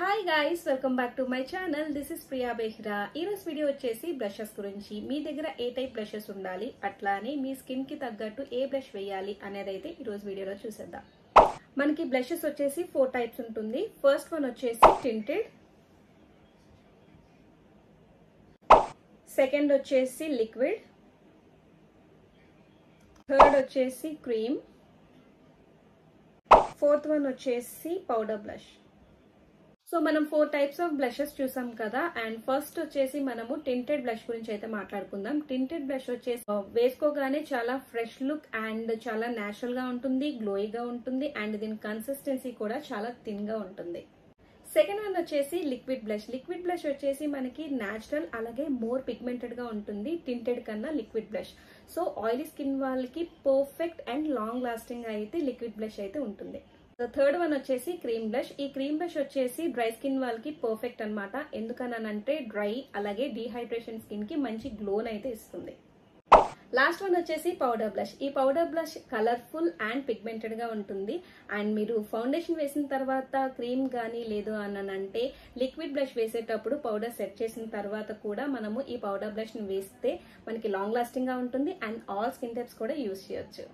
Hi guys, welcome back to my channel. This is Priya Behra. ఈ రోజు video వచ్చేసి blushes గురించి. మీ దగ్గర ఏ టైప్ బ్లషెస్ ఉండాలి, అట్లానే మీ స్కిన్ కి తగ్గట్టు ఏ బ్లష్ వేయాలి అనేది అయితే ఈ రోజు వీడియోలో చూసేద్దాం. మనకి బ్లషెస్ వచ్చేసి 4 టైప్స్ ఉంటుంది. ఫస్ట్ వన్ వచ్చేసి టింటెడ్, సెకండ్ వచ్చేసి లిక్విడ్, థర్డ్ వచ్చేసి క్రీమ్, ఫోర్త్ వన్ వచ్చేసి పౌడర్ బ్లష్. సో మనం 4 టైప్స్ ఆఫ్ బ్లషెస్ చూసాం కదా. అండ్ ఫస్ట్ వచ్చేసి మనము టింటెడ్ బ్లష్ గురించి అయితే మాట్లాడుకుందాం. టింటెడ్ బ్లష్ వచ్చేసి వేసుకోగానే చాలా ఫ్రెష్ లుక్ అండ్ చాలా నేచురల్ గా ఉంటుంది, గ్లోయిగా ఉంటుంది అండ్ దీని కన్సిస్టెన్సీ కూడా చాలా థిన్ గా ఉంటుంది. సెకండ్ వన్ వచ్చేసి లిక్విడ్ బ్లష్. లిక్విడ్ బ్లష్ వచ్చేసి మనకి నేచురల్ అలాగే మోర్ పిగ్మెంటెడ్ గా ఉంటుంది టింటెడ్ కన్నా liquid blush. So oily skin వాళ్ళకి పర్ఫెక్ట్ అండ్ లాంగ్ లాస్టింగ్ అయితే లిక్విడ్ బ్లష్ అయితే ఉంటుంది. థర్డ్ వన్ వచ్చేసి క్రీమ్ బ్లష్. ఈ క్రీమ్ బ్లష్ వచ్చేసి డ్రై స్కిన్ వాళ్ళకి పర్ఫెక్ట్ అనమాట. ఎందుకనంటే డ్రై అలాగే డీహైడ్రేషన్ స్కిన్ కి మంచి గ్లోన్ అయితే ఇస్తుంది. లాస్ట్ వన్ వచ్చేసి పౌడర్ బ్లష్. ఈ powder blush colourful and pigmented గా ఉంటుంది. అండ్ మీరు ఫౌండేషన్ వేసిన తర్వాత క్రీమ్ గానీ లేదు అనంటే లిక్విడ్ బ్లష్ వేసేటప్పుడు పౌడర్ సెట్ చేసిన తర్వాత కూడా మనము ఈ పౌడర్ బ్లష్ ని వేస్తే మనకి లాంగ్ లాస్టింగ్ గా ఉంటుంది అండ్ ఆల్ స్కిన్ టైప్స్ కూడా యూజ్ చేయొచ్చు.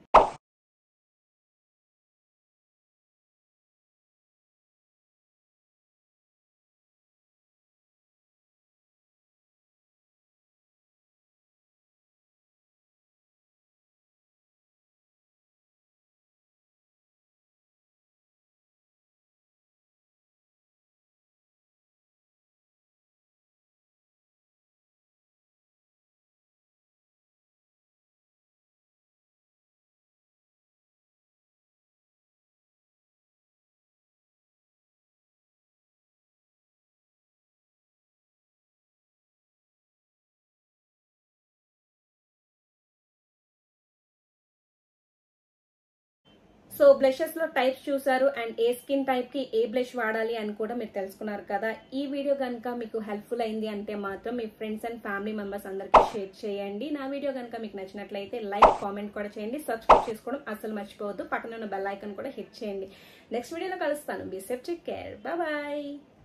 సో బ్లషెస్ లో టైప్స్ చూసారు అండ్ ఏ స్కిన్ టైప్ కి ఏ బ్లష్ వాడాలి అని కూడా మీరు తెలుసుకున్నారు కదా. ఈ వీడియో కనుక మీకు హెల్ప్ఫుల్ అయింది అంటే మాత్రం మీ ఫ్రెండ్స్ అండ్ ఫ్యామిలీ మెంబర్స్ అందరికీ షేర్ చేయండి. నా వీడియో కనుక మీకు నచ్చినట్లయితే లైక్, కామెంట్ కూడా చేయండి. సబ్స్క్రైబ్ చేసుకోవడం అసలు మర్చిపోవద్దు. పక్కన ఉన్న బెల్ ఐకాన్ కూడా హిట్ చేయండి. నెక్స్ట్ వీడియోలో కలుస్తాను. Be safe, take care, bye bye.